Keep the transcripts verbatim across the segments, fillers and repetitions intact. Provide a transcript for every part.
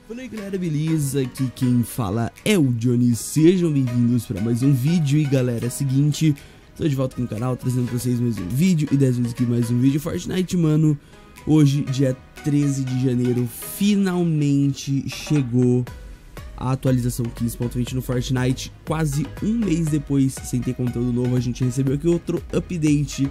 Fala aí galera, beleza? Aqui quem fala é o Johnny, sejam bem-vindos para mais um vídeo. E galera, é o seguinte, estou de volta no canal trazendo para vocês mais um vídeo e dez vezes aqui mais um vídeo Fortnite, mano. Hoje, dia treze de janeiro, finalmente chegou a atualização quinze ponto vinte no Fortnite. Quase um mês depois, sem ter conteúdo novo, a gente recebeu aqui outro update.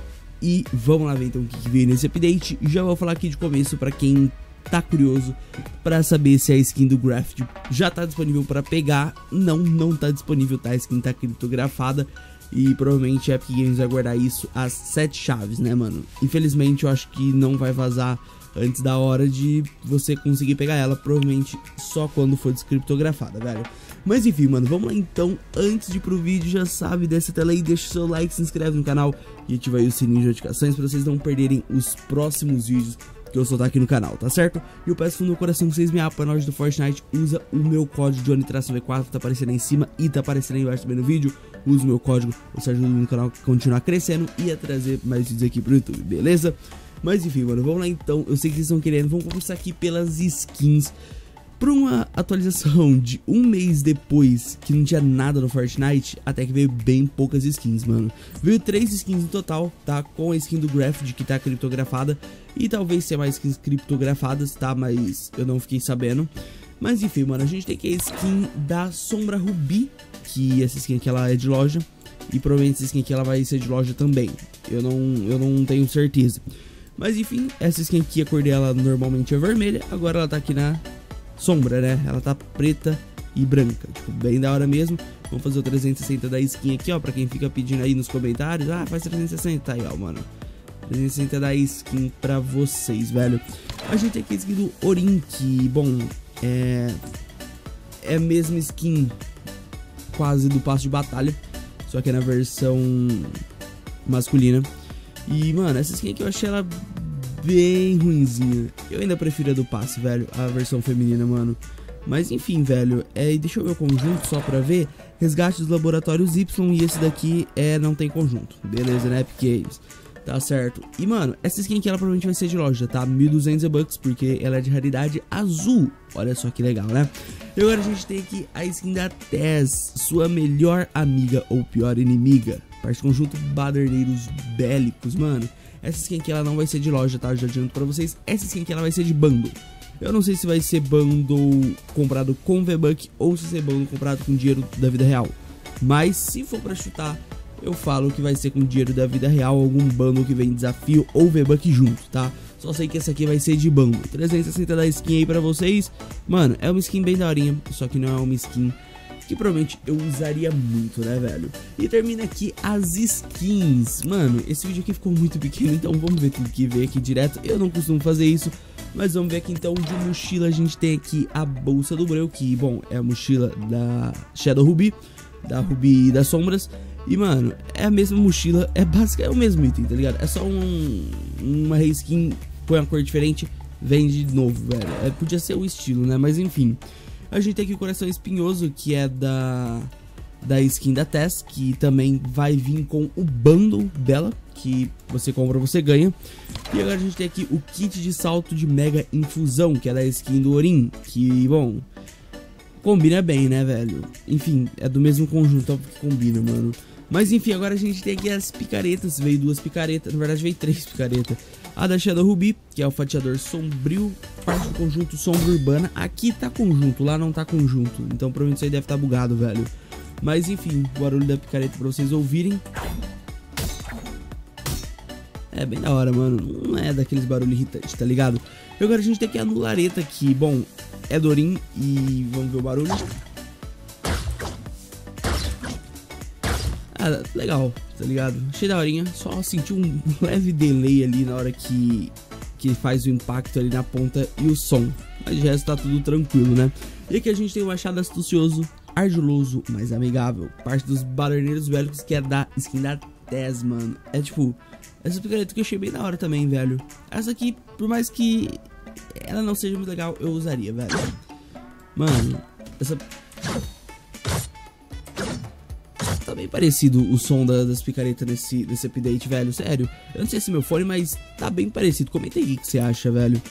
E vamos lá ver então o que, que veio nesse update. Já vou falar aqui de começo para quem tá curioso para saber se a skin do Graft já tá disponível para pegar. Não, não tá disponível, tá? A skin tá criptografada e provavelmente a Epic Games vai guardar isso às sete chaves, né, mano? Infelizmente eu acho que não vai vazar antes da hora de você conseguir pegar ela, provavelmente só quando for descriptografada, velho. Mas enfim, mano, vamos lá então. Antes de ir pro vídeo, já sabe, desce a tela aí, deixa o seu like, se inscreve no canal e ativa aí o sininho de notificações para vocês não perderem os próximos vídeos que eu soltar aqui no canal, tá certo? E eu peço no coração que vocês me apoiem na loja do Fortnite. Usa o meu código Johnny V quatro, tá aparecendo aí em cima e tá aparecendo aí embaixo também no vídeo. Usa o meu código, você ajuda no canal a continuar crescendo e a trazer mais vídeos aqui pro YouTube, beleza? Mas enfim, mano, vamos lá então. Eu sei que vocês estão querendo, vamos começar aqui pelas skins. Por uma atualização de um mês depois, que não tinha nada no Fortnite, até que veio bem poucas skins, mano. Veio três skins no total, tá? Com a skin do Graft, que tá criptografada. E talvez tenha mais skins criptografadas, tá? Mas eu não fiquei sabendo. Mas enfim, mano, a gente tem aqui a skin da Sombra Rubi, que essa skin aqui ela é de loja. E provavelmente essa skin aqui ela vai ser de loja também. Eu não, eu não tenho certeza. Mas enfim, essa skin aqui, a cor dela normalmente é vermelha. Agora ela tá aqui na sombra, né? Ela tá preta e branca, tipo, bem da hora mesmo. Vamos fazer o trezentos e sessenta da skin aqui, ó, pra quem fica pedindo aí nos comentários. Ah, faz trezentos e sessenta, aí, ó, mano. trezentos e sessenta da skin pra vocês, velho. A gente tem aqui a skin do Orin, que, bom, é... é a mesma skin quase do passo de batalha, só que é na versão masculina. E, mano, essa skin aqui eu achei ela bem ruinzinha. Eu ainda prefiro a do passe, velho, a versão feminina, mano. Mas enfim, velho, é, deixa eu ver o conjunto só pra ver. Resgate dos laboratórios Y, e esse daqui é, não tem conjunto. Beleza, né, Epic Games? Tá certo. E, mano, essa skin aqui ela provavelmente vai ser de loja, tá? mil e duzentos bucks, porque ela é de raridade azul. Olha só que legal, né? E agora a gente tem aqui a skin da Tess, sua melhor amiga ou pior inimiga. Parte conjunto Baderneiros Bélicos, mano. Essa skin aqui ela não vai ser de loja, tá? Já adianto pra vocês. Essa skin aqui ela vai ser de bundle. Eu não sei se vai ser bundle comprado com V-Buck ou se vai ser bundle comprado com dinheiro da vida real. Mas se for pra chutar, eu falo que vai ser com dinheiro da vida real, algum bundle que vem desafio ou V-Buck junto, tá? Só sei que essa aqui vai ser de bundle. trezentos e sessenta da skin aí pra vocês. Mano, é uma skin bem daorinha, só que não é uma skin que provavelmente eu usaria muito, né, velho? E termina aqui as skins. Mano, esse vídeo aqui ficou muito pequeno, então vamos ver tudo que veio aqui direto. Eu não costumo fazer isso, mas vamos ver aqui então. De mochila a gente tem aqui a bolsa do Breu, que, bom, é a mochila da Shadow Ruby, da Ruby das Sombras. E, mano, é a mesma mochila, é basicamente é o mesmo item, tá ligado? É só um, uma reskin, põe uma cor diferente, vende de novo, velho. É, podia ser o estilo, né? Mas enfim. A gente tem aqui o Coração Espinhoso, que é da, da skin da Tess, que também vai vir com o bundle dela, que você compra, você ganha. E agora a gente tem aqui o kit de salto de Mega Infusão, que é da skin do Orin, que, bom, combina bem, né, velho? Enfim, é do mesmo conjunto, óbvio que combina, mano. Mas enfim, agora a gente tem aqui as picaretas, veio duas picaretas, na verdade veio três picaretas. A da Shadow Ruby, que é o fatiador sombrio, parte do conjunto Sombra Urbana. Aqui tá conjunto, lá não tá conjunto, então provavelmente isso aí deve estar tá bugado, velho. Mas enfim, o barulho da picareta pra vocês ouvirem. É bem da hora, mano, não é daqueles barulhos irritantes, tá ligado? E agora a gente tem aqui a Nulareta, que, bom, é Dorin, e vamos ver o barulho. Ah, legal, tá ligado? Achei daorinha, só senti um leve delay ali na hora que, que faz o impacto ali na ponta e o som. Mas de resto tá tudo tranquilo, né? E aqui a gente tem o Machado Astucioso, argiloso, mas amigável. Parte dos Baderneiros Bélicos, que é da skin da Tess, mano. É tipo, essa picareta que eu achei bem da hora também, velho. Essa aqui, por mais que ela não seja muito legal, eu usaria, velho. Mano, essa... tá bem parecido o som da, das picaretas nesse, nesse update, velho. Sério, eu não sei se é meu fone, mas tá bem parecido. Comenta aí o que você acha, velho.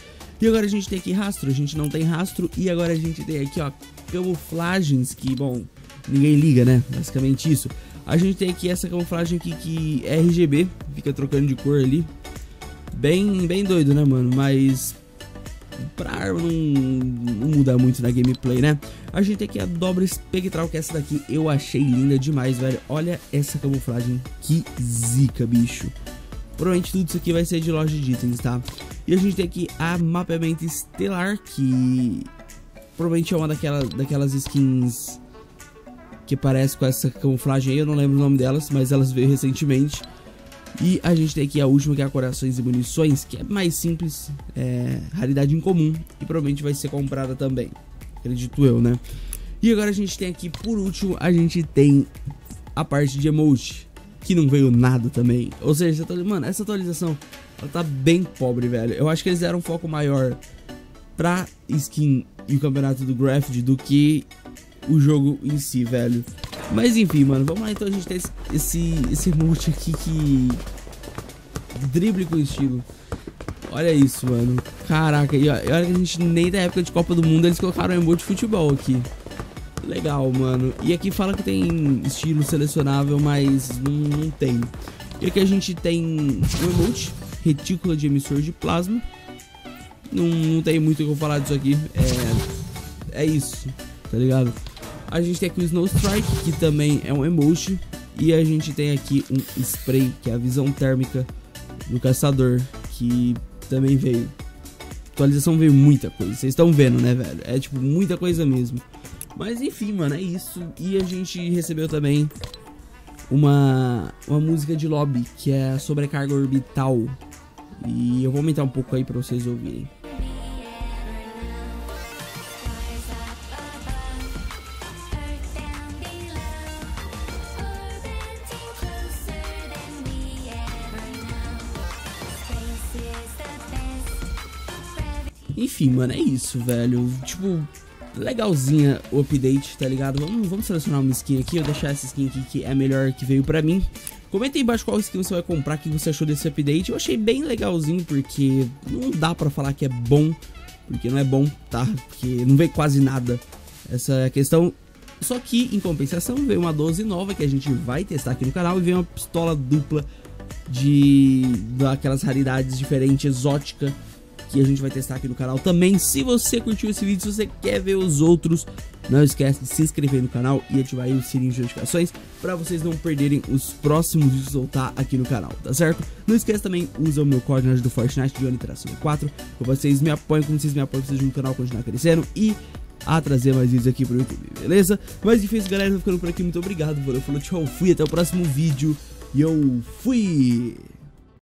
E agora a gente tem aqui rastro, a gente não tem rastro. E agora a gente tem aqui, ó, camuflagens que, bom, ninguém liga, né? Basicamente isso. A gente tem aqui essa camuflagem aqui que é R G B, fica trocando de cor ali. Bem, bem doido, né, mano? Mas pra arma não, não muda muito na gameplay, né? A gente tem aqui a dobra espectral, que essa daqui eu achei linda demais, velho. Olha essa camuflagem, que zica, bicho. Provavelmente tudo isso aqui vai ser de loja de itens, tá? E a gente tem aqui a mapeamento estelar, que provavelmente é uma daquela, daquelas skins que parece com essa camuflagem aí. Eu não lembro o nome delas, mas elas veio recentemente. E a gente tem aqui a última, que é a corações e munições, que é mais simples, é raridade incomum e provavelmente vai ser comprada também, acredito eu, né? E agora a gente tem aqui, por último, a gente tem a parte de emote, que não veio nada também. Ou seja, mano, essa atualização, ela tá bem pobre, velho. Eu acho que eles deram um foco maior pra skin e o campeonato do Graffiti do que o jogo em si, velho. Mas enfim, mano, vamos lá. Então a gente tem esse, esse, esse emote aqui que drible com estilo. Olha isso, mano. Caraca, e olha que a gente nem da época de Copa do Mundo eles colocaram um emote de futebol aqui. Legal, mano. E aqui fala que tem estilo selecionável, mas não, não tem. E aqui a gente tem um emote, retícula de emissor de plasma. Não, não tem muito o que eu falar disso aqui. É, é isso, tá ligado? A gente tem aqui o Snow Strike, que também é um emoji. E a gente tem aqui um spray, que é a visão térmica do caçador, que também veio. Atualização veio muita coisa, vocês estão vendo, né, velho? É tipo muita coisa mesmo. Mas enfim, mano, é isso. E a gente recebeu também uma, uma música de lobby, que é a sobrecarga orbital. E eu vou aumentar um pouco aí pra vocês ouvirem. Enfim, mano, é isso, velho. Tipo, legalzinha o update, tá ligado? Vamos, vamos selecionar uma skin aqui. Eu vou deixar essa skin aqui que é a melhor que veio pra mim. Comenta aí embaixo qual skin você vai comprar, o que você achou desse update. Eu achei bem legalzinho, porque não dá pra falar que é bom, porque não é bom, tá? Porque não veio quase nada. Essa é a questão. Só que, em compensação, veio uma doze nova que a gente vai testar aqui no canal. E veio uma pistola dupla de daquelas raridades diferentes, exótica, que a gente vai testar aqui no canal também. Se você curtiu esse vídeo, se você quer ver os outros, não esquece de se inscrever no canal e ativar aí o sininho de notificações para vocês não perderem os próximos vídeos que soltar aqui no canal, tá certo? Não esquece também, usa o meu código do Fortnite, Johnny quatro, que vocês me apoiam, como vocês me apoiam, vocês no canal continuar crescendo e a trazer mais vídeos aqui pro YouTube, beleza? Mas enfim, galera, eu tô ficando por aqui, muito obrigado, valeu, falou, tchau, fui, até o próximo vídeo e eu fui!